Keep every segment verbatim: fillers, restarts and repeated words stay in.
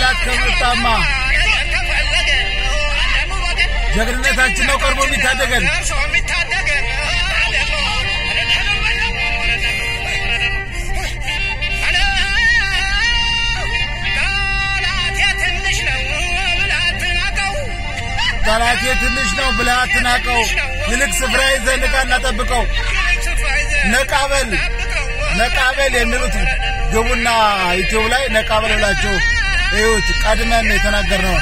ጠላት ከመጣማ ጀግንነታችን ነው ቀርቦ የሚታደገን ጠላቴ ትንሽ ነው ብለህ አትናቀው ይልቅ ስፍራ ይዘህ ንቃና ጠብቀው ነቃበል ነቃበል የሚሉት ግቡና ዩቲዩብ ላይ ነቃበል ብላችሁ እዩት ቀድመን የተናገርነው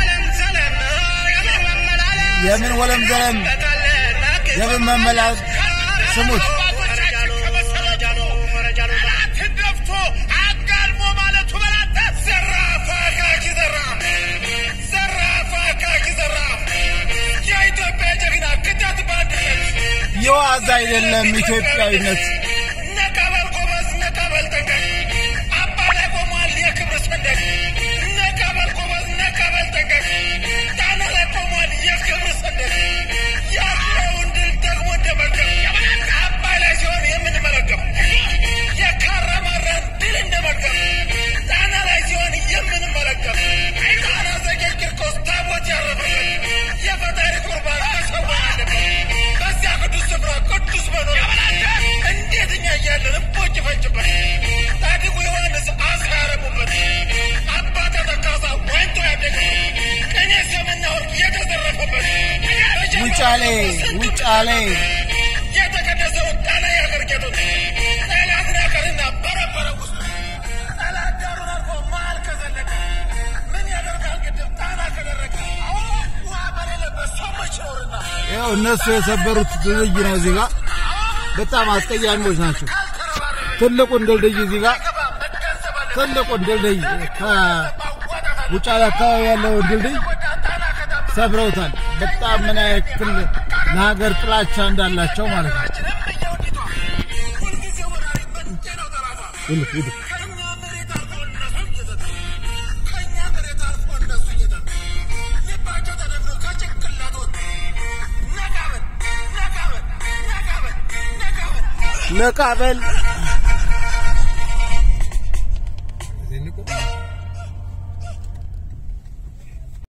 የምን ወለም ዘለም የምን መመላስ ስሙት يوازا አይደለም ኢትዮጵያዊነት ነቀበል ጎበዝ ነቀበል ተንገ አባላ ቆሟል የክብር ሰንደቅ ነቀበል ጎበዝ ነቀበል ተንገ ታናለ ቆሟል የክብር ሰንደቅ ያለውን ድል ደግሞ እንደመገብ አባላ ሲሆን የምንመለከው የካራማራን ድል እንደመገብ ታናለ ሲሆን የምንመለከው ታና ዘገግር ኮስታቦት ያረፈበት የፈጣሪ ቁርባን ተሰዋለ ቅዱስ ስፍራ ቅዱስ መኖር እንዴትኛ ያለን ቦጭ ፈጭበት ታዲቁ ዮሐንስ አስራረሙበት አባታ ተካሳ ወንቶ ያደገ ከኔ ሰመናው የተዘረፈበት ውጫሌ ውጫሌ የተቀደሰው ጣና ያገርገቱ ጠላትና ከርና በረበረ ውስጥ ጠላት ዳሩን አርፎ ማል ከዘለቀ ምን ያደርጋል ግድብ ጣና ከደረቀ ውሃ በሌለበት ሰው መች ኖርና ያው እነሱ የሰበሩት ድልድይ ነው እዚህ ጋር በጣም አስቀያሚዎች ናቸው ትልቁን ድልድይ እዚህ ጋር ትልቁን ድልድይ ከውጫሌ አካባቢ ያለው ድልድይ ሰብረውታል በጣም ምን ያክል ለሀገር ጥላቻ እንዳላቸው ማለት ነው ነቃበል